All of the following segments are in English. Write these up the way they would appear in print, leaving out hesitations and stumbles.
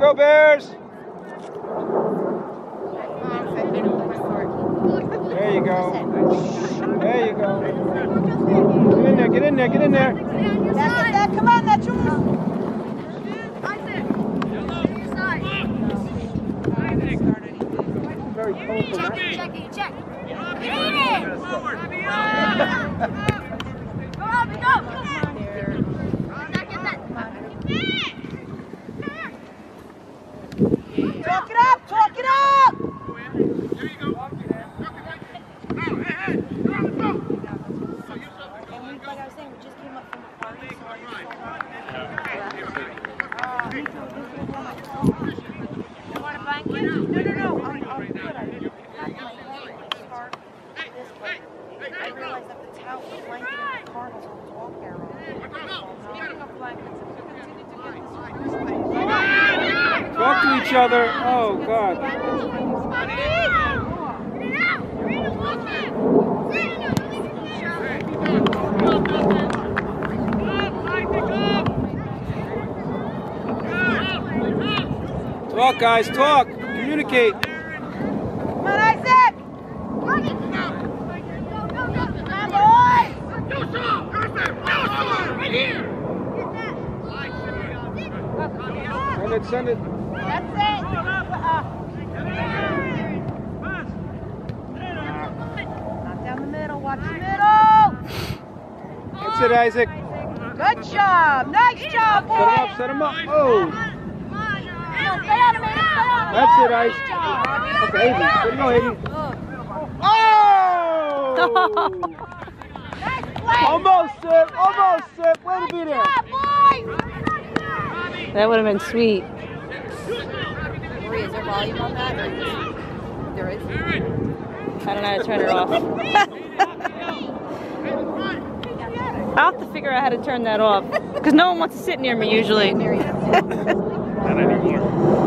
Go Bears! There you go. There you go. Get in there, get in there, get in there. That, come on, that's yours. Very colorful. Check. Get in! Forward. Go up and go. Talk it up, talk it up. There you go. Like I was saying, we just came up from the party. You want a blanket? No. I'm good. I didn't pack my scarf this way. I realized that the towel, the blanket, and the cardinals on the wall there. Speaking of blankets, if we continue to get this way. Talk to each other. Oh, God. Talk, guys, talk. Communicate. Come on, Isaac! Come on, boys! Right here! Send it. That's it! Not down the middle, watch the middle! That's it, Isaac. Good job! Nice job, boys! Set him up. Oh. Stay on him, Aiden, stay on him! That's it, Isaac. Okay, Hayden. There you go, Hayden. Oh! Nice play! Almost, Sip. Almost, Sip. Way to be there. Good job, boys! That would have been sweet. Marie, is there volume on that? There is? I don't know how to turn it off. I'll have to figure out how to turn that off. Because no one wants to sit near me usually. Not anymore.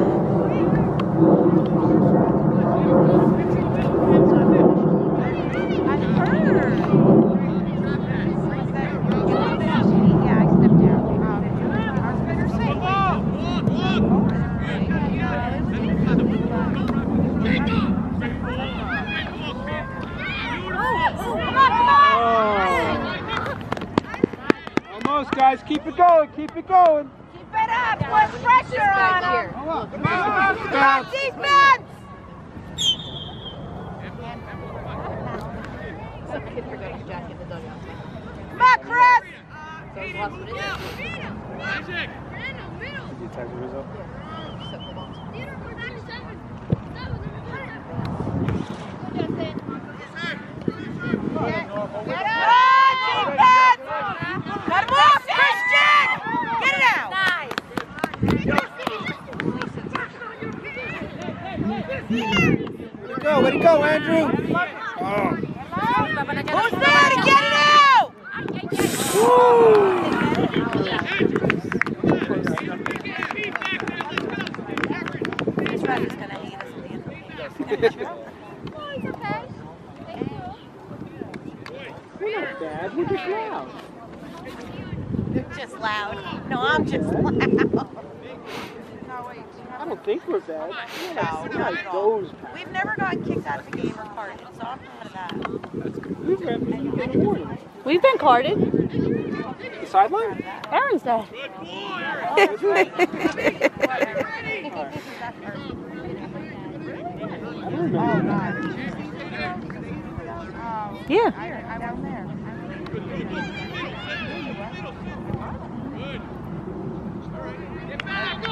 Guys, keep it going, keep it going. Keep it up, put pressure on him. Strong defense. Some kid forgot his jacket in the dugout. Come on, Chris. Isaac! You type the result? Get up! Defense! Cut him off, Christian! Get it out! Way to go, Andrew! Oh. Who's there to get it out? He's right, he's going to hate us at the end of the game. We're not bad, we're just loud. You're just loud. No, I'm just loud. I don't think we're bad. No, We're not like at all. those bad. We've never gotten kicked out of the game or carded, so I'm proud of that. We've been warned. We've been carded. The sideline? Aaron's dead. Yeah. I wasn't there. Get back! Go!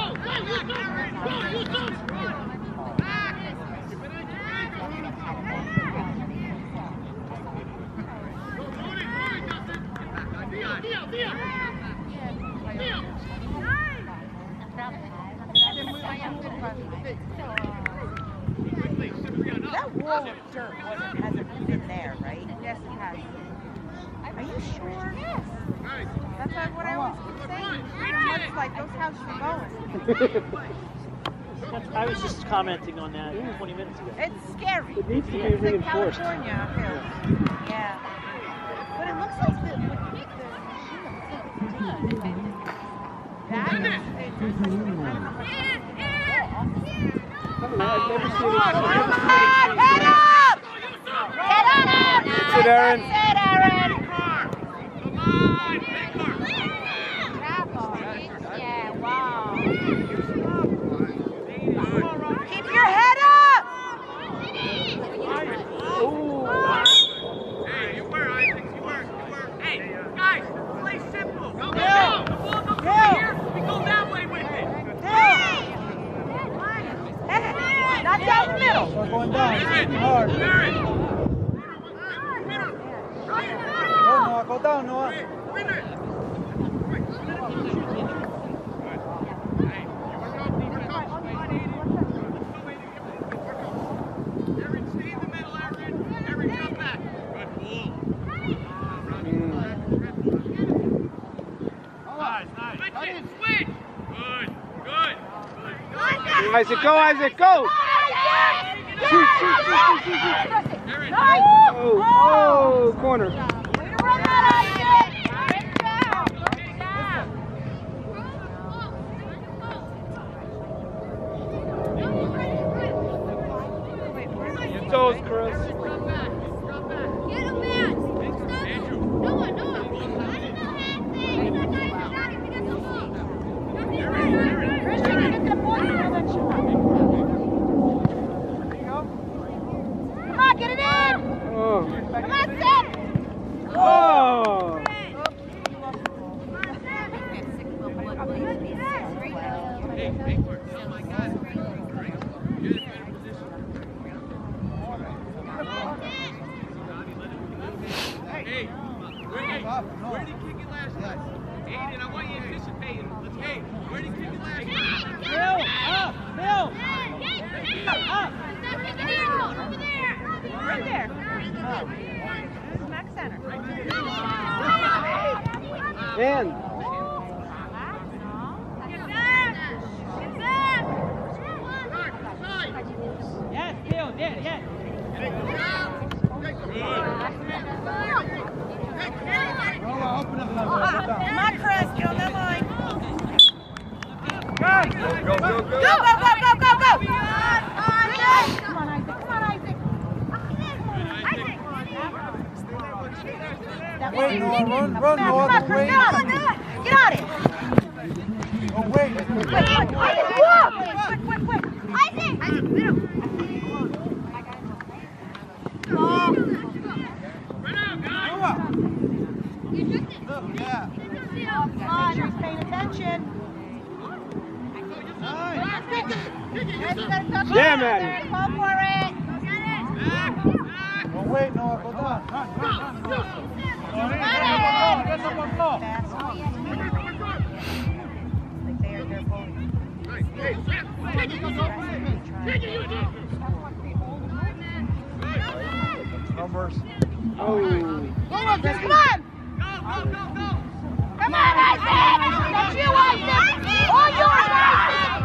That wall of dirt hasn't been there, right? Yes, it has. Are you sure? Yes. That's what I always keep saying. It's like those houses are going. I was just commenting on that 20 minutes ago. It's scary. It needs to be It's like reinforced. California hills. Yeah. But it looks like the that is, Head up! Head up! That's it, Aaron. That's it, Aaron. Come on, big car. Yeah, wow. Keep your head up! Hey, you were, Isaac. You were. Hey, guys, play simple. Go. The ball goes over here. We go that way with it. Hey! Not down the middle. Start going down. Aaron, Hard. Aaron. Go, Noah. Go down, Noah. Aaron, stay in the middle, Aaron. Aaron, jump back. Good ball. Nice. Switch it. Switch. Good. Isaac, go, Isaac, go! Shoot. Aaron. Oh, corner. Way to run that, Isaac! Your toes, Chris. Drop back. Get him, man! Stop! Andrew. Noah! I don't know how to say! He's not going to shot him. He gets the ball. Christian, get to the point and then shoot. Come on, get it in! Oh. Come on, Sid! Oh. Hey, big work. Oh my God. You're in a better position. Hey, where did he kick it last time? Aiden, I want you anticipating. Let's go. Where did he kick it last time? Bill! Over there! Right there. Smack center. Man. Get back! Get back! Yes, Bill, yes. Come on, Chris, get on that line. Go. Go! Come on, Isaac. Wait, Noah, run, Come Noah. on, Chris, Wait. get on it. Get on it. Oh, wait. Quick. Walk. Quick. Isaac! She's paying attention. Yeah, Maddie. Go for it. Oh, wait, Noah. Go down. Get up on floor. Numbers. Oh. Come on. Come on, Isaac. That's you, Isaac. All yours, Isaac.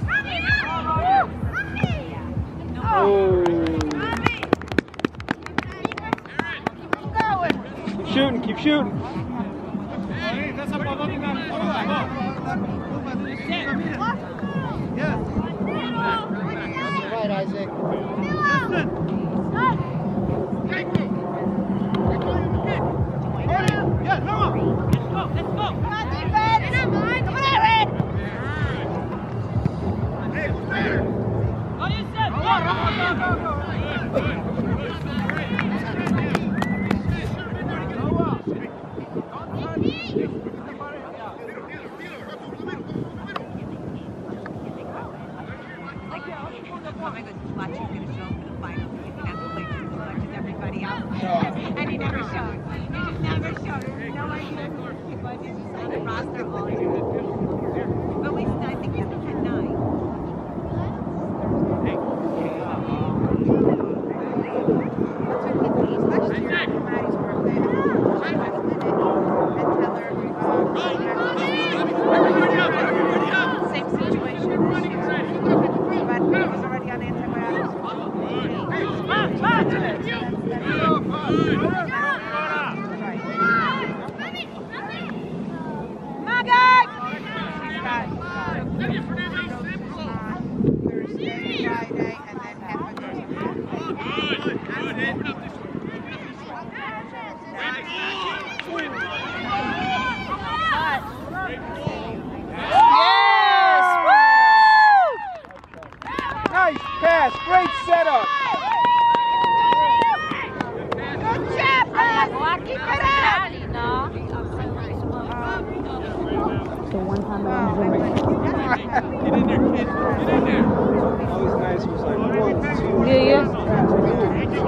Oh. Keep going. Keep shooting. Right, Isaac. Come on, defense. Come on, Aaron. And he never showed. He just never showed. No idea. He was just like a roster all year. But we still, I think he's 10-9. Same situation this year. But he was already on antibiotics. Come on, guys! Keep it up! No. The one time Get in there, kid. Get in there. Always nice was like 1, 2. Yeah.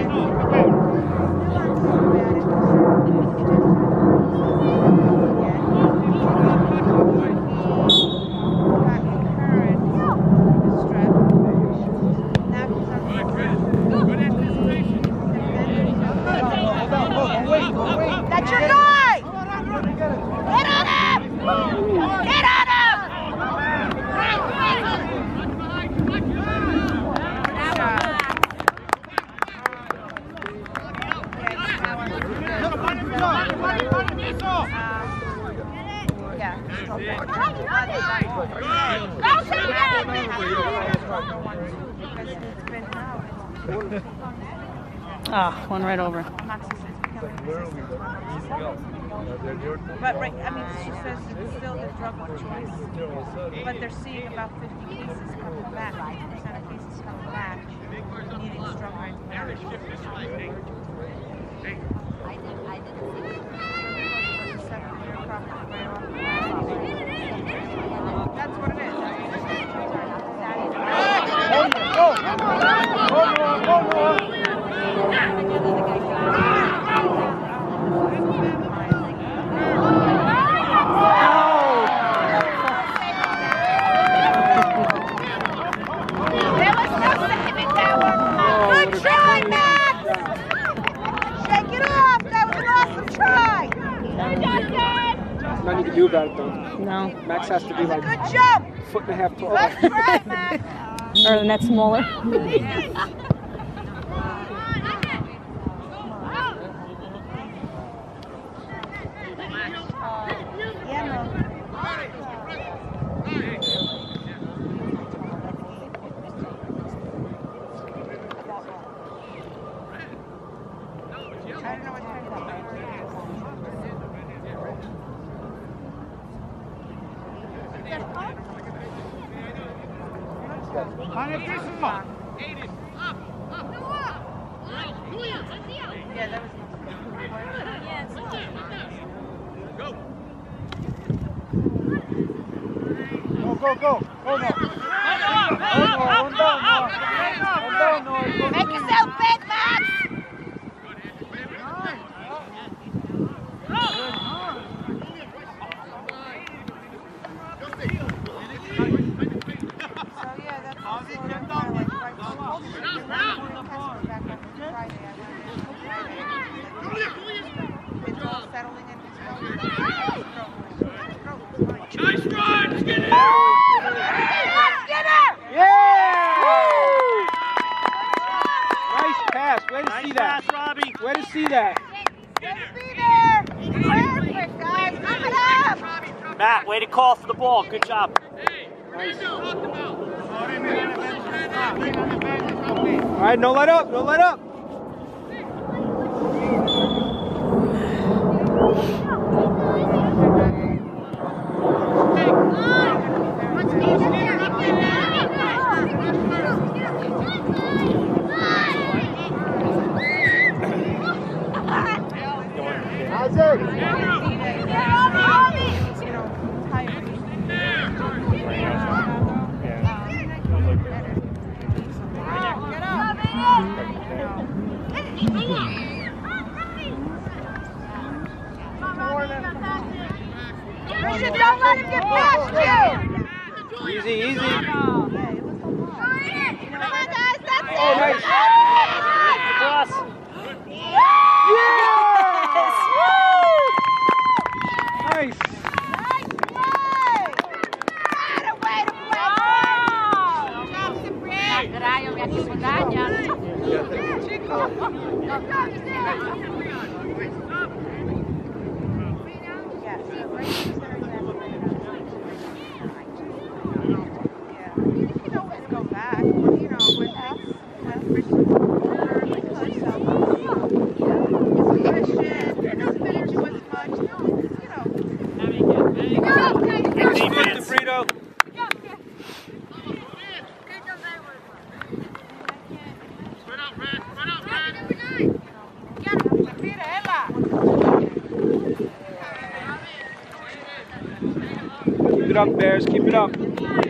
That's your guy! Hit on him! Hit on him! Ah, one right over. But right, I mean, she says it's still the drug of choice. But they're seeing about 50 cases coming back, 50% of cases coming back, needing strong antibiotics. That's what it is. Good try, Max! Shake it off! That was an awesome try! Nothing you can do about it though. No. Max has to be like Good jump! 1.5 tall. Good try, Max! Or the net smaller. Yeah, Mo. I don't know what kind of Aiden, up. Yeah, that was Go. Go now. Make yourself big, Max! So yeah, that's all like right. It's all settling in his Nice run. Get it. Nice pass. Way to see Nice that. pass, Robbie. Way to see that. Just be there! Perfect, guys! Come it up! Matt, way to call for the ball. Good job. All right, no let up. No let up. Don't let him get past you! Easy, easy. Come on, guys, that's it! Oh, nice. Cross. Yes! Nice. Nice play! What a way to play! Graio, minha dificuldade. Yes, right. Keep it up, Bears. Keep it up.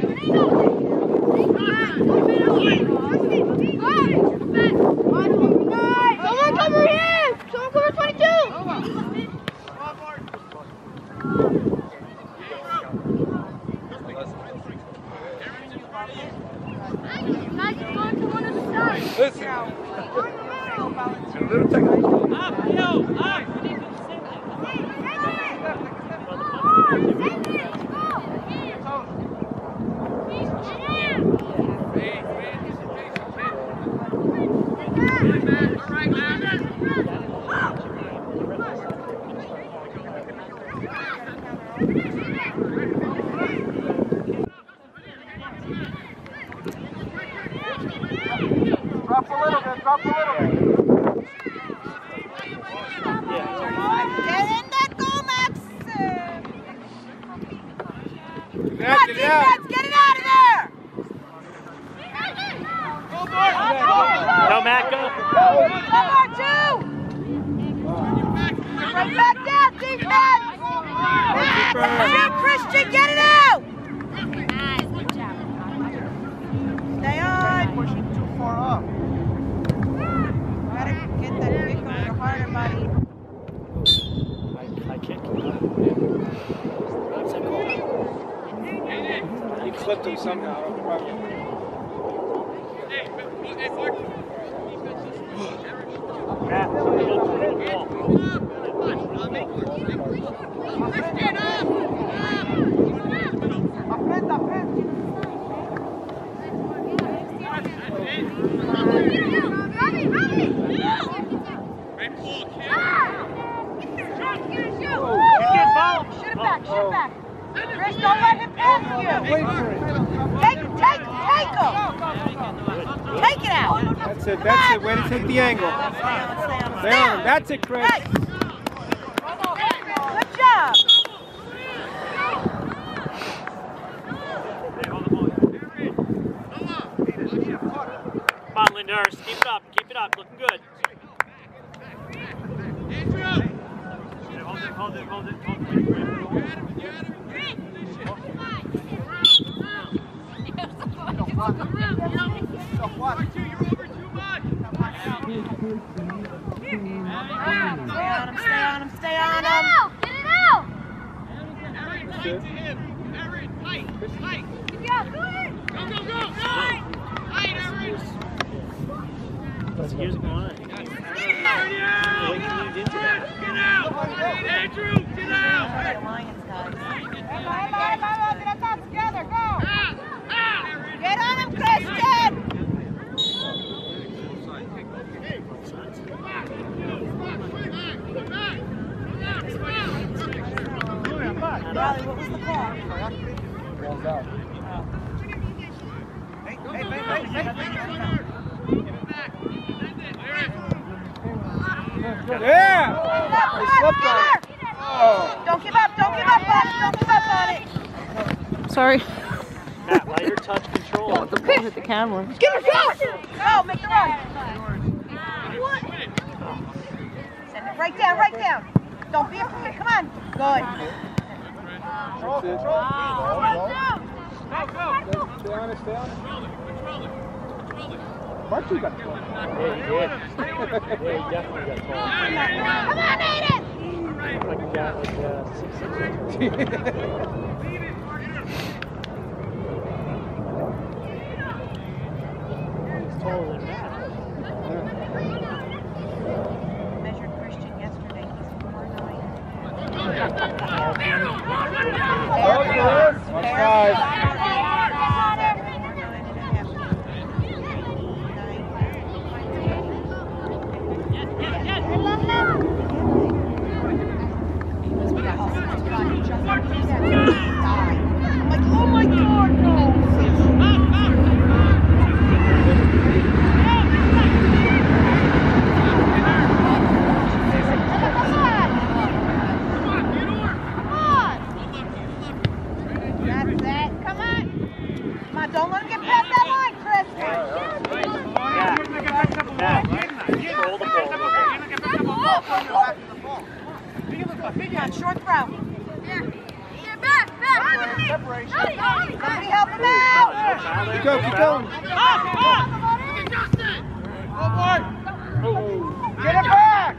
Someone cover here! Someone cover 22! Listen. Drop a little bit, drop a little bit. Get in that goal, Max! Get it out. Get it out of there! Go, Matt, go. Come on, two! Right back down, defense! Shoot, Christian, get it out! Stay on! Pushing too far up. Gotta get that kick a little harder, buddy. I can't keep up. He clipped him somehow. Matt, Shoot it back, shoot it back. Chris, don't let him pass you. Take him. Take it out. That's it, that's it. Way to take the angle. Stay on him. That's it, Chris. Right. Good job. come on, Linders. Keep it up. Keep it up. Looking good. Hold it. Stay on him. Get it out! Aaron, tight. Yeah, go ahead! Go! Tight, Aaron! Here's going on. Wait, you moved into that. Get out! Andrew, get out! Lions, guys. Get us all together. Go. Get on him, Christian. Riley, what was the call? Ball's out. Yeah! He slipped on it. Oh. Don't give up, buddy. Don't give up on it. Sorry. Matt, lighter touch control. The ball hit the camera. Give it go! Go, make the run. Send it right down. Don't be afraid. Come on. Good. That's it. Stay on it. Marky got the ball. Yeah, he did. Yeah, he definitely got called. Come on, Aiden! Like he got 6'6". He's taller than Matt. Measured Christian yesterday. He's 4'9". One five. Oh my God, no! Don't let him get past that line, Chris. Control the ball. Come on, short throw. Back! Separation. Somebody help him out. Keep going, keep going. Get it back!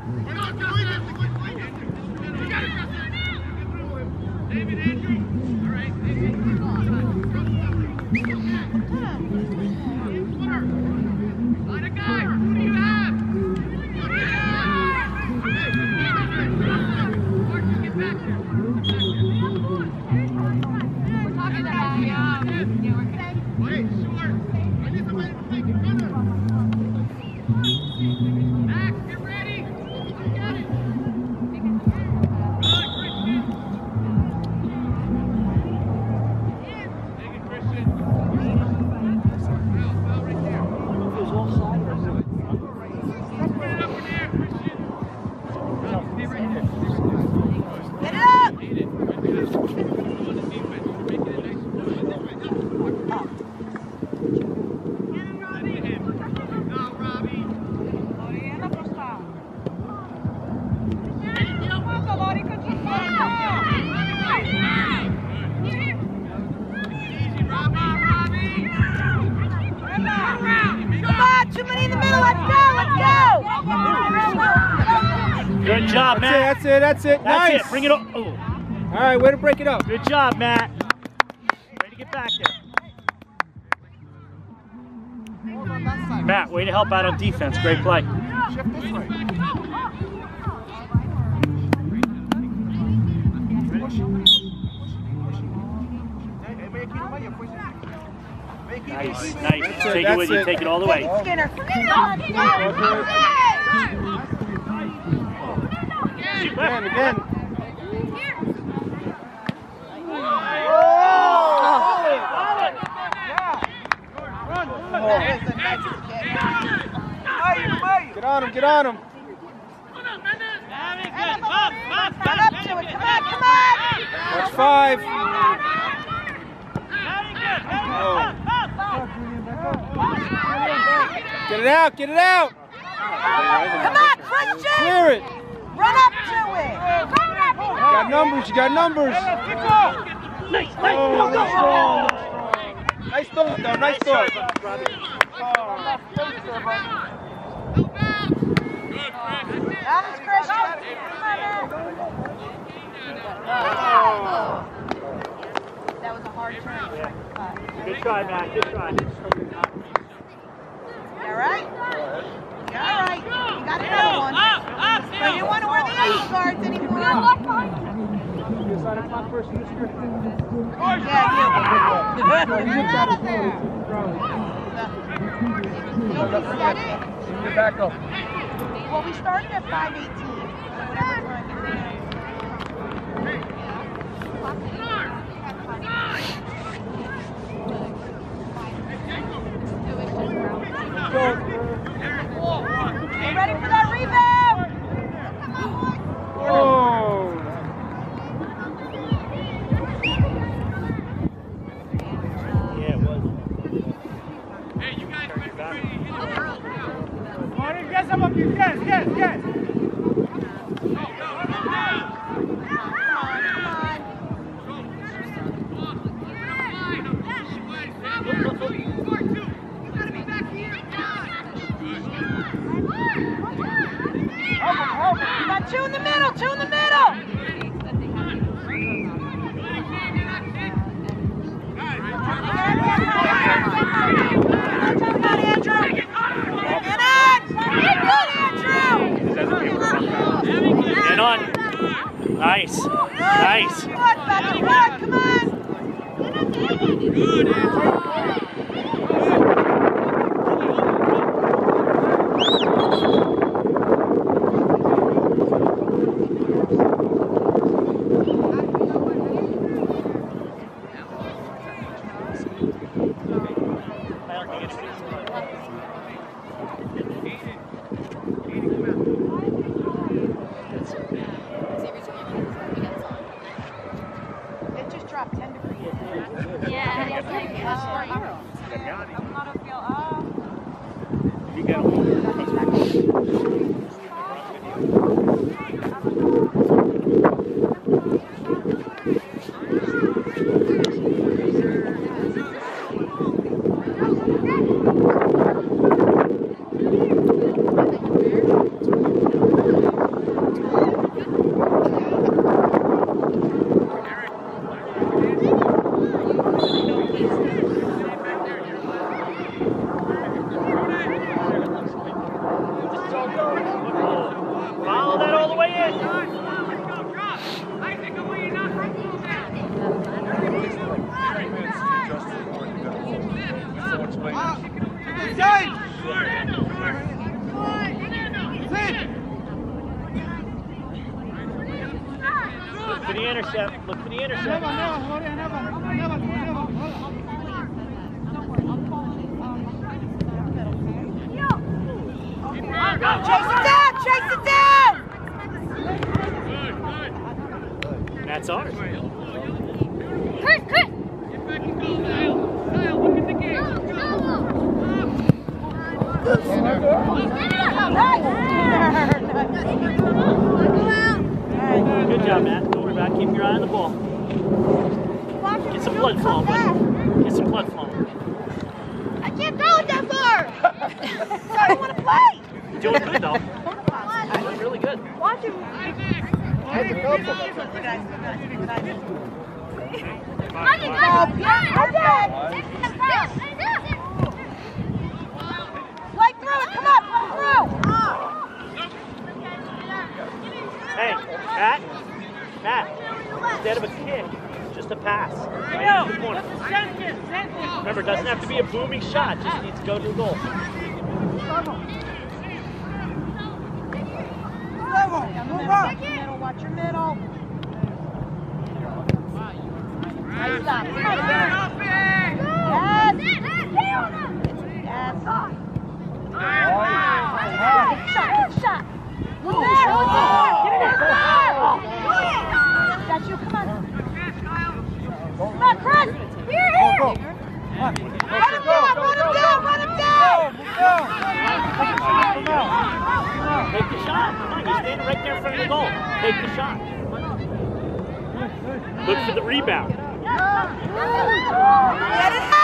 David Andrews. All right, David. Line of guys. Who do you have? Marcus, get back here. We're talking about Wait, short. I need somebody to take it. Max, get ready. I got it. Run, Christian. Take it, Christian. Foul right there. Put it up in there, Christian. Stay right there. Get it up. Need it. Right there. On the defense. You're making it nice and good. Go, Robbie. Easy, Robbie. Come on, too many in the middle. Let's go. Good job, Matt. That's it, that's it. That's Nice. it. Bring it up. Oh. All right, way to break it up. Good job, Matt. Way to get back there. Matt, way to help out on defense. Great play. Shift this way. Nice, nice. Take it with you. Take it all the way. Skinner. Again. Get on him. Run up to it. Come on. Watch 5. Get it out. Come on, Christian. Clear it. Run up to it. You got numbers. Nice. Nice thought, though. Nice thought. That was Christian. That was a hard turn. Good try, Matt. Good try. You all right? You all right? You got another one. But you didn't want to wear the ankle guards anymore. Yeah, you. Get out of there. Get back up. Well, we started at 5:18. So whatever time you were. Get ready for that rebound! Oh. Yeah, it was. Hey, you guys ready to hit it early now? Martin, get some of you. Yes. You got two in the middle. Come on, Andrew. Get in. Get on. Nice. Come on, Patrick. Come on. Good, Andrew. It just dropped 10 degrees. Yeah, it's like You got him. for the intercept. Look for the intercept. Chase it down! Chase it down! That's ours. Cut! Good job, Matt. Don't worry about it. Keep your eye on the ball. Get some blood flowing, buddy. Get some blood flowing. I can't throw it that far! I don't want to play! You're doing good, though. You're doing really good. Watch him. Play through it, come on, play through! Hey, Matt, instead of a kick, just a pass. Right into the corner. Remember, it doesn't have to be a booming shot, just needs to go to the goal. Watch your middle. Nice stop. Yes. Yes. Shot. Get you, come on. Come on, Chris. Here. Run him down. Take the shot. Come on, you're standing right there in front of the goal. Take the shot. Look for the rebound. Get it out!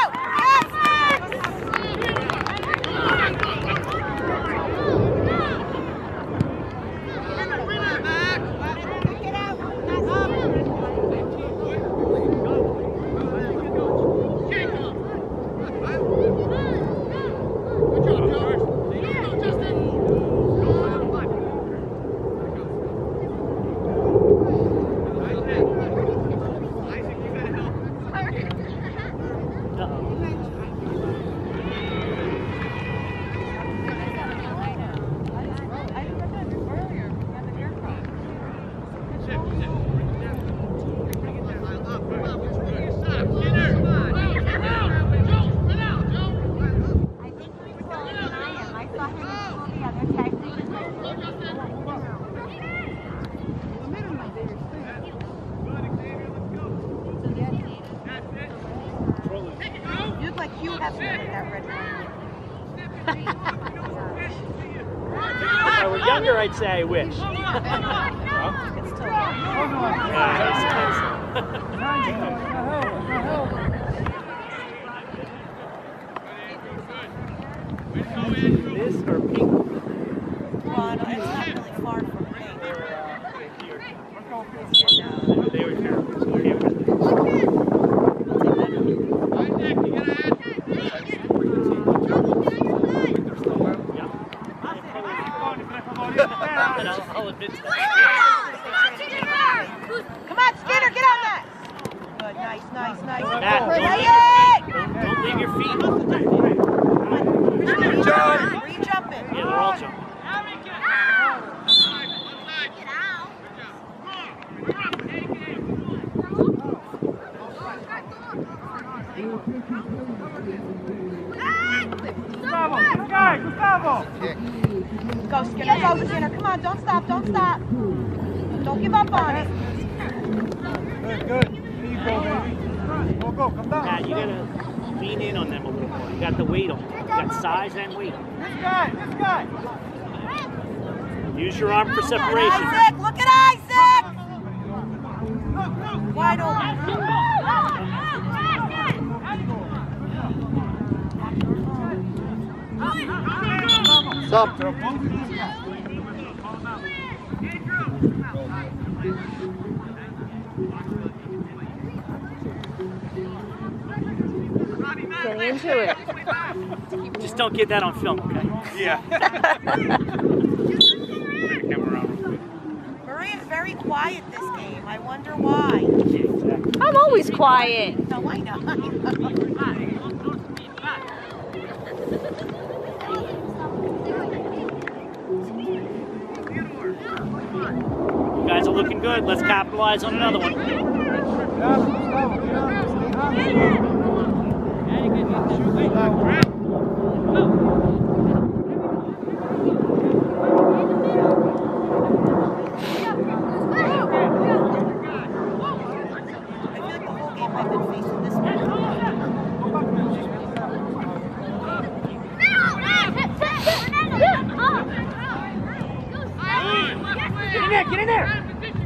You look like you have that red one. If I were younger, I'd say I wish. It's still This or pink? well, it's not really far from pink. They were terrible. So okay with it. I'll admit to that. Come on, Skinner, get on that! Good, nice. Matt, Play don't leave your feet. it! Where you jumping? Yeah, they're all jumping. Go, Skinner, Come on, don't stop. Don't give up on it. Good. There you go, baby. Go, come down. Matt, you gotta lean in on them a little more. You got the weight on them. You got size and weight. This guy. Use your arm for separation. Isaac, look at Isaac! Wide open. Stop. Getting into it. Just don't get that on film, okay? Yeah. Maria's very quiet this game. I wonder why. Yeah, exactly. I'm always quiet. No, I know. You guys will looking good. Let's capitalize on another one. Get in there!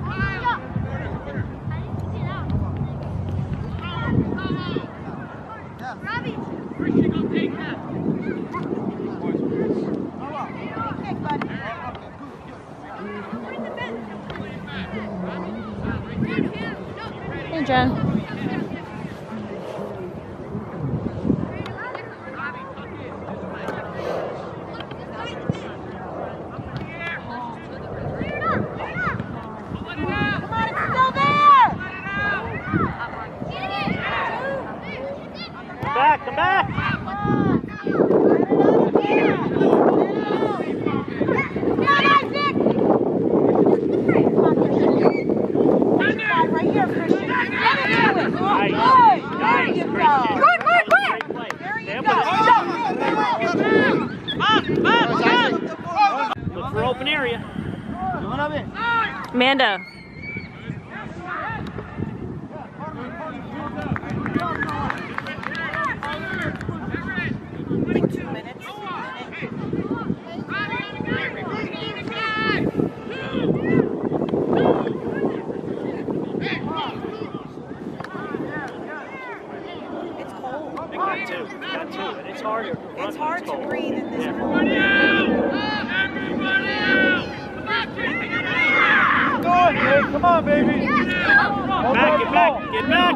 Hey, Jen. Come back! Right here, Christian. Nice, Christian. Quick! There you go. Look for open area. Amanda. Like 2 minutes. It's cold. Got two, and it's harder. It's hard to breathe in this cold. Come on, baby. Back, get back, get back.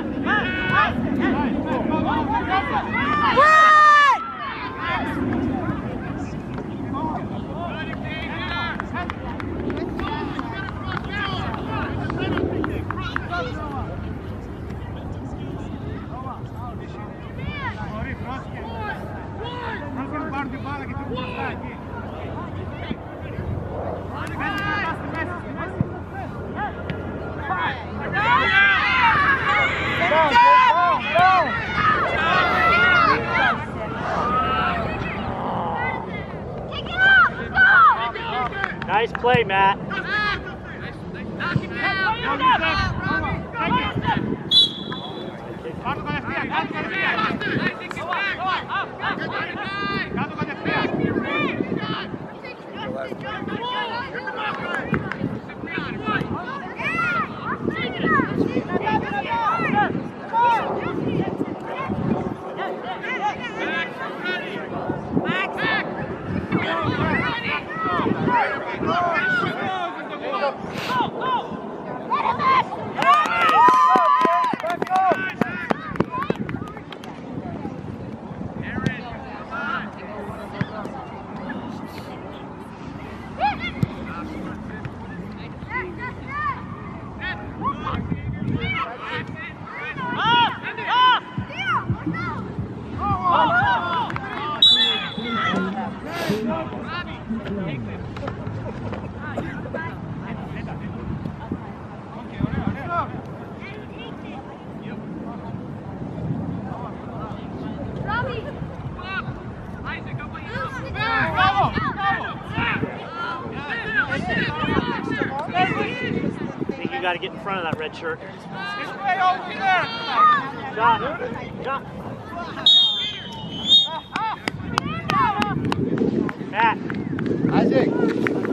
Nice play, Matt. Got to get in front of that red shirt. Shot. Matt. Isaac.